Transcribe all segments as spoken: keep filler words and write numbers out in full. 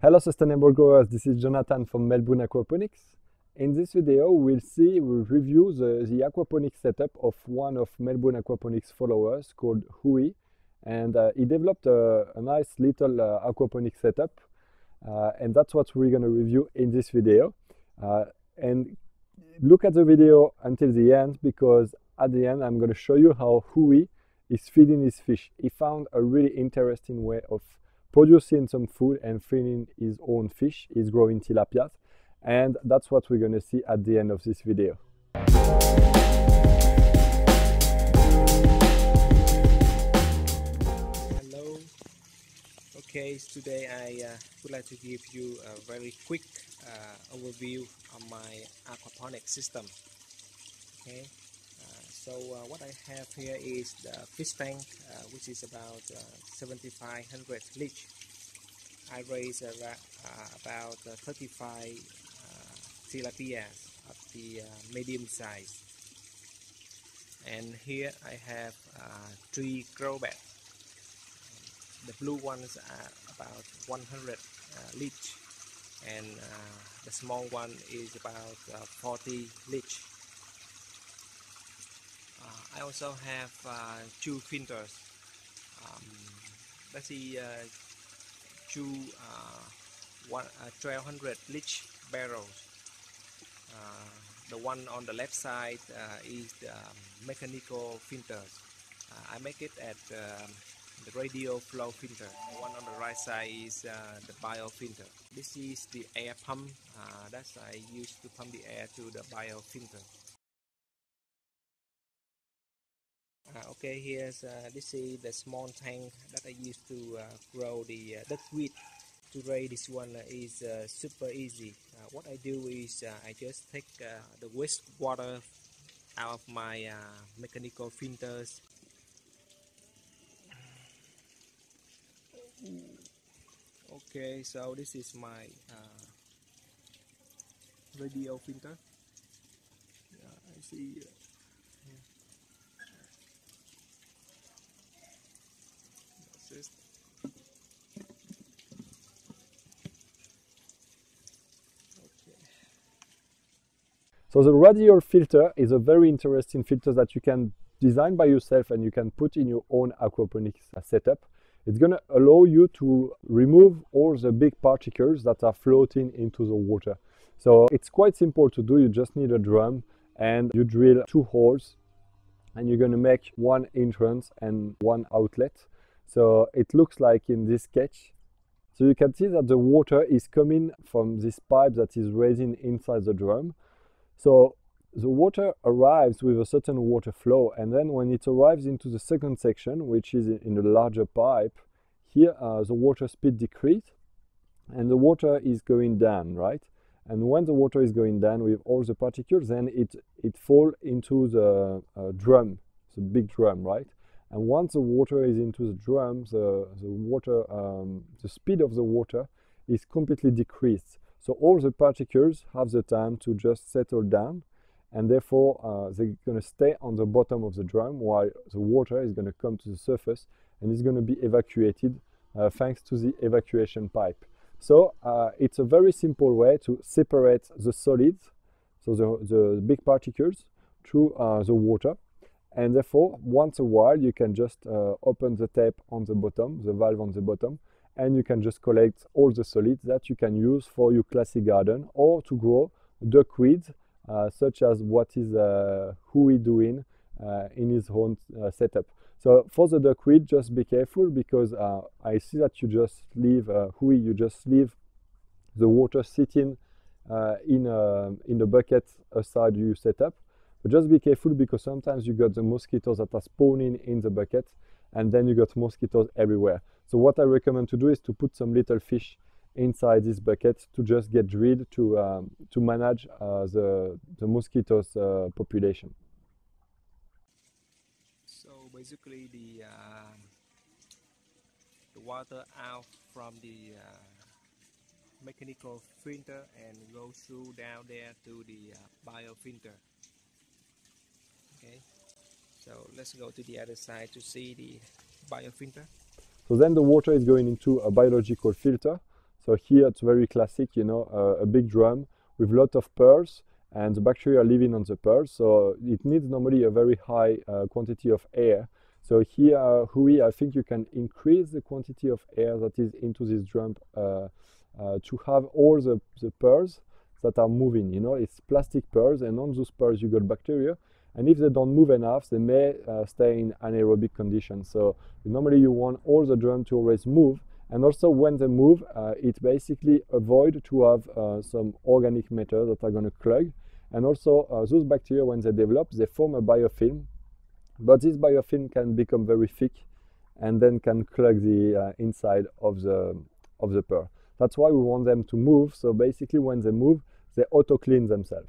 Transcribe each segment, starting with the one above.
Hello sustainable growers, this is Jonathan from Melbourne Aquaponics. In this video we'll see, we'll review the, the aquaponics setup of one of Melbourne Aquaponics followers called Hui, and uh, he developed a, a nice little uh, aquaponics setup, uh, and that's what we're going to review in this video. Uh, and look at the video until the end, because at the end I'm going to show you how Hui is feeding his fish. He found a really interesting way of producing some food and feeding his own fish. He's growing tilapias, and that's what we're going to see at the end of this video. Hello. Okay, today I uh, would like to give you a very quick uh, overview of my aquaponics system. Okay. Uh, so uh, what I have here is the fish tank, uh, which is about uh, seventy-five hundred liters. I raise uh, uh, about uh, thirty-five uh, tilapias of the uh, medium size. And here I have uh, three growbeds. The blue ones are about one hundred uh, liters, and uh, the small one is about uh, forty liters. Uh, I also have uh, two filters. Um, let's see, uh, two uh, one, uh, twelve hundred liter barrels. Uh, the one on the left side uh, is the um, mechanical filters. Uh, I make it at um, the radial flow filter. The one on the right side is uh, the biofilter. This is the air pump uh, that I use to pump the air to the biofilter. Uh, okay, here's uh, this is the small tank that I used to uh, grow the uh, duckweed. To raise this one uh, is uh, super easy. Uh, what I do is uh, I just take uh, the waste water out of my uh, mechanical filters. Okay, so this is my uh, radial filter. Yeah, I see. Uh, So the radial filter is a very interesting filter that you can design by yourself and you can put in your own aquaponics setup. It's going to allow you to remove all the big particles that are floating into the water. So it's quite simple to do. You just need a drum and you drill two holes, and you're going to make one entrance and one outlet. So it looks like in this sketch. So you can see that the water is coming from this pipe that is raising inside the drum. So the water arrives with a certain water flow, and then when it arrives into the second section, which is in a larger pipe, here uh, the water speed decreases and the water is going down, right? And when the water is going down with all the particles, then it, it falls into the uh, drum, the big drum, right? And once the water is into the drum, the, the water, um, the speed of the water is completely decreased. So all the particles have the time to just settle down, and therefore uh, they're going to stay on the bottom of the drum while the water is going to come to the surface and is going to be evacuated uh, thanks to the evacuation pipe. So uh, it's a very simple way to separate the solids, so the, the big particles, through uh, the water. And therefore, once a while, you can just uh, open the tap on the bottom, the valve on the bottom, and you can just collect all the solids that you can use for your classic garden or to grow duckweeds, uh, such as what is uh, Hui doing uh, in his own uh, setup. So for the duckweed, just be careful, because uh, I see that you just leave uh, Hui, you just leave the water sitting uh, in a, in the bucket aside you setup. But just be careful, because sometimes you got the mosquitoes that are spawning in the bucket, and then you got mosquitoes everywhere. So what I recommend to do is to put some little fish inside this bucket to just get drilled to um, to manage uh, the the mosquitoes uh, population. So basically, the uh, the water out from the uh, mechanical filter and goes through down there to the uh, biofilter. Okay, so let's go to the other side to see the biofilter. So then the water is going into a biological filter. So here it's very classic, you know, uh, a big drum with a lot of pearls, and the bacteria are living on the pearls, so it needs normally a very high uh, quantity of air. So here, uh, Hui, I think you can increase the quantity of air that is into this drum uh, uh, to have all the, the pearls that are moving. You know, it's plastic pearls, and on those pearls you got bacteria, and if they don't move enough, they may uh, stay in anaerobic conditions. So normally you want all the drum to always move, and also when they move, uh, it basically avoid to have uh, some organic matter that are going to clog. And also uh, those bacteria, when they develop, they form a biofilm, but this biofilm can become very thick and then can clog the uh, inside of the of the pearl. That's why we want them to move. So basically when they move, they auto clean themselves.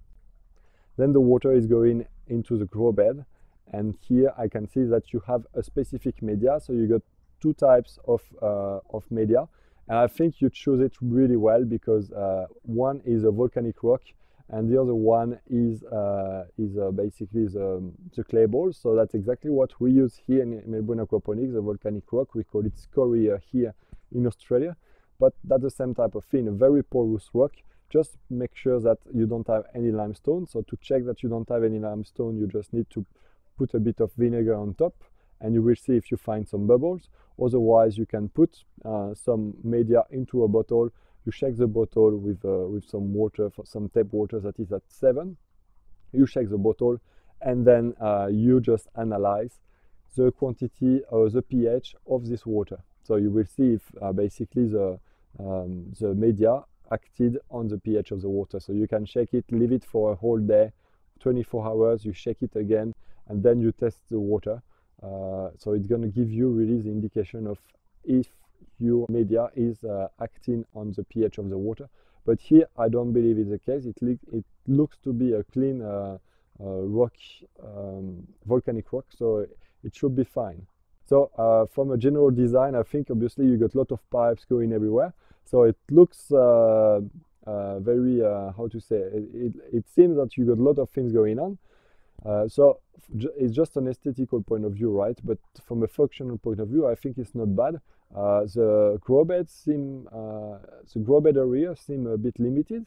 Then the water is going into the grow bed, and here I can see that you have a specific media. So you got two types of uh, of media, and I think you choose it really well, because uh, one is a volcanic rock and the other one is uh, is uh, basically the, the clay balls. So that's exactly what we use here in Melbourne Aquaponics, the volcanic rock. We call it scoria here in Australia, but that's the same type of thing, a very porous rock. Just make sure that you don't have any limestone. So to check that you don't have any limestone, you just need to put a bit of vinegar on top, and you will see if you find some bubbles. Otherwise, you can put uh, some media into a bottle. You shake the bottle with uh, with some water, for some tap water that is at seven. You shake the bottle, and then uh, you just analyze the quantity or the pH of this water. So you will see if uh, basically the um, the media acted on the pH of the water. So you can shake it, leave it for a whole day, twenty-four hours. You shake it again, and then you test the water. Uh, so it's going to give you really the indication of if your media is uh, acting on the pH of the water. But here I don't believe it's the case. It, it looks to be a clean uh, uh, rock, um, volcanic rock, so it should be fine. So uh, from a general design, I think obviously you got a lot of pipes going everywhere, so it looks uh, uh, very uh, how to say it, it, it seems that you got a lot of things going on. Uh, so it's just an aesthetical point of view, right? But from a functional point of view, I think it's not bad. Uh, the grow beds seem, uh, the grow bed area seem a bit limited,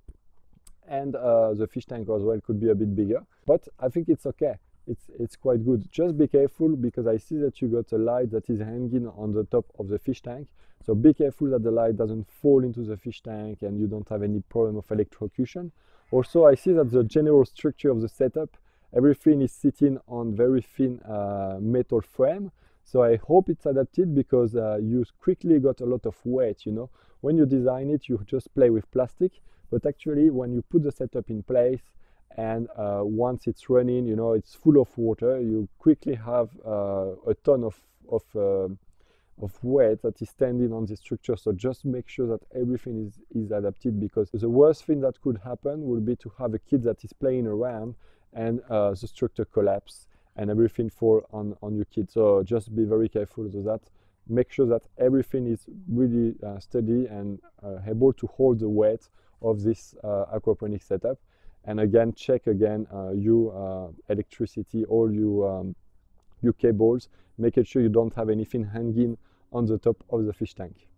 and uh, the fish tank as well could be a bit bigger. But I think it's okay. It's it's quite good. Just be careful, because I see that you got a light that is hanging on the top of the fish tank. So be careful that the light doesn't fall into the fish tank and you don't have any problem of electrocution. Also, I see that the general structure of the setup, everything is sitting on very thin uh, metal frame. So I hope it's adapted, because uh, you quickly got a lot of weight, you know. When you design it, you just play with plastic, but actually when you put the setup in place and uh, once it's running, you know, it's full of water, you quickly have uh, a ton of, of, uh, of weight that is standing on the structure. So just make sure that everything is, is adapted, because the worst thing that could happen would be to have a kid that is playing around and uh, the structure collapse and everything fall on, on your kid. So just be very careful with that. Make sure that everything is really uh, steady and uh, able to hold the weight of this uh, aquaponic setup. And again, check again uh, your uh, electricity, all your, um, your cables, making sure you don't have anything hanging on the top of the fish tank.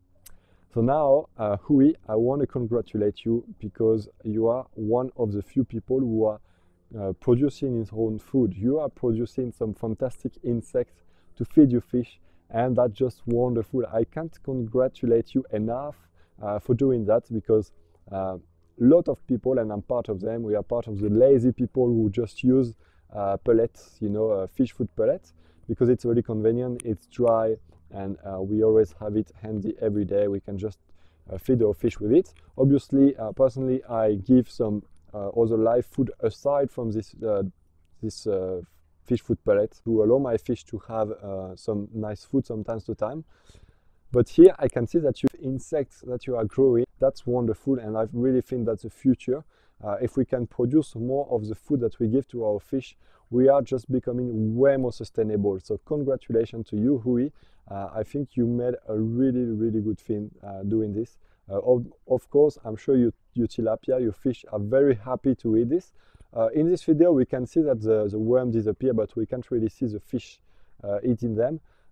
So now, uh, Hui, I want to congratulate you, because you are one of the few people who are Uh, producing his own food. You are producing some fantastic insects to feed your fish, and that's just wonderful. I can't congratulate you enough uh, for doing that, because a uh, lot of people, and I'm part of them, we are part of the lazy people who just use uh, pellets, you know, uh, fish food pellets, because it's really convenient, it's dry, and uh, we always have it handy every day. We can just uh, feed our fish with it. Obviously, uh, personally, I give some Uh, other live food aside from this uh, this uh, fish food pellet to allow my fish to have uh, some nice food sometimes to time. But here I can see that you have insects that you are growing. That's wonderful, and I really think that's the future. Uh, if we can produce more of the food that we give to our fish, we are just becoming way more sustainable. So congratulations to you, Hui. Uh, I think you made a really, really good thing uh, doing this. Uh, of, of course, I'm sure you, you tilapia, your fish are very happy to eat this. Uh, in this video, we can see that the, the worm disappear, but we can't really see the fish uh, eating them.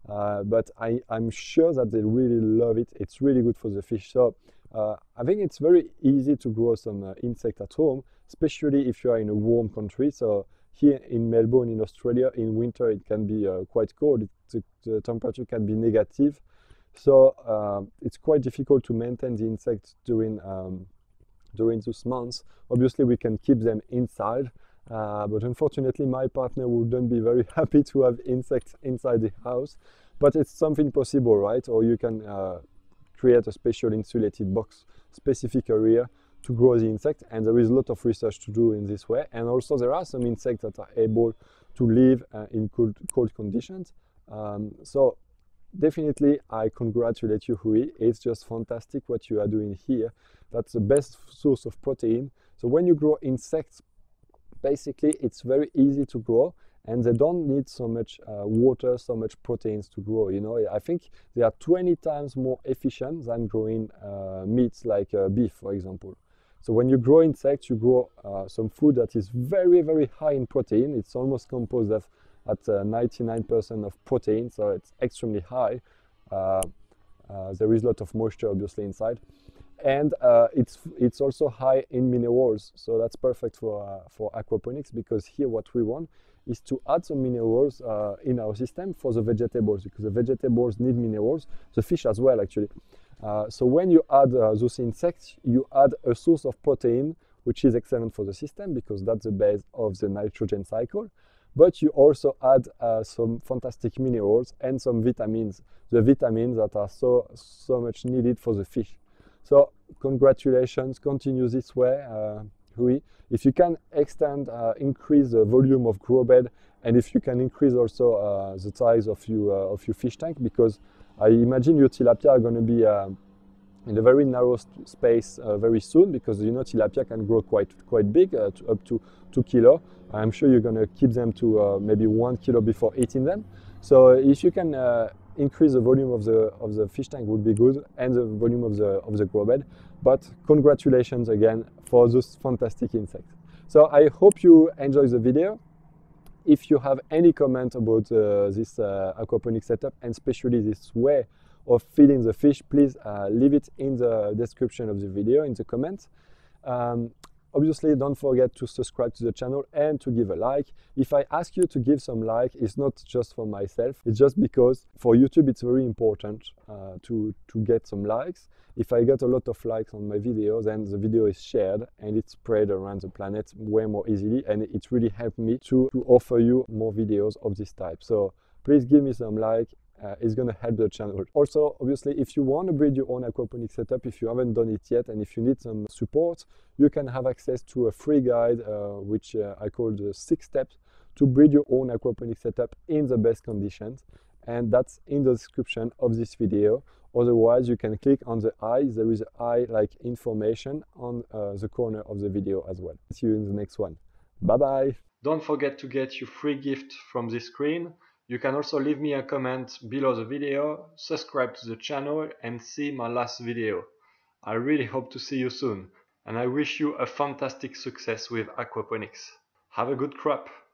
uh, but I, I'm sure that they really love it. It's really good for the fish. So uh, I think it's very easy to grow some uh, insect at home, especially if you are in a warm country. So here in Melbourne, in Australia, in winter it can be uh, quite cold. It, the, the temperature can be negative. So uh, it's quite difficult to maintain the insects during um, during those months. Obviously we can keep them inside, uh, but unfortunately my partner wouldn't be very happy to have insects inside the house. But it's something possible, right? Or you can uh, create a special insulated box, specific area to grow the insect, and there is a lot of research to do in this way. And also there are some insects that are able to live uh, in cold, cold conditions. Um, so definitely, I congratulate you, Hui. It's just fantastic what you are doing here. That's the best source of protein. So when you grow insects, basically it's very easy to grow, and they don't need so much uh, water, so much proteins to grow. You know, I think they are twenty times more efficient than growing uh, meats like uh, beef, for example. So when you grow insects, you grow uh, some food that is very, very high in protein. It's almost composed of at ninety-nine percent uh, of protein, so it's extremely high. Uh, uh, there is a lot of moisture obviously inside, and uh, it's it's also high in minerals, so that's perfect for uh, for aquaponics, because here what we want is to add some minerals uh, in our system for the vegetables, because the vegetables need minerals, the fish as well actually. Uh, so when you add uh, those insects, you add a source of protein, which is excellent for the system because that's the base of the nitrogen cycle. But you also add uh, some fantastic minerals and some vitamins, the vitamins that are so, so much needed for the fish. So congratulations, continue this way, uh, Hui. If you can extend, uh, increase the volume of grow bed, and if you can increase also uh, the size of, you, uh, of your fish tank, because I imagine your tilapia are going to be uh, in a very narrow space uh, very soon, because you know tilapia can grow quite quite big, uh, to up to two kilo. I'm sure you're going to keep them to uh, maybe one kilo before eating them. So if you can uh, increase the volume of the of the fish tank, would be good, and the volume of the of the grow bed. But congratulations again for those fantastic insects. So I hope you enjoy the video. If you have any comment about uh, this uh, aquaponic setup, and especially this way of feeding the fish, please uh, leave it in the description of the video, in the comments. Um, obviously, don't forget to subscribe to the channel and to give a like. If I ask you to give some like, it's not just for myself, it's just because for YouTube it's very important uh, to, to get some likes. If I get a lot of likes on my videos, then the video is shared and it's spread around the planet way more easily, and it really helped me to, to offer you more videos of this type. So please give me some like. Uh, it's going to help the channel. Also, obviously, if you want to build your own aquaponic setup, if you haven't done it yet, and if you need some support, you can have access to a free guide, uh, which uh, I call the six steps to build your own aquaponic setup in the best conditions. And that's in the description of this video. Otherwise, you can click on the eye. There is an eye-like information on uh, the corner of the video as well. See you in the next one. Bye-bye. Don't forget to get your free gift from this screen. You can also leave me a comment below the video, subscribe to the channel, and see my last video. I really hope to see you soon, and I wish you a fantastic success with aquaponics. Have a good crop!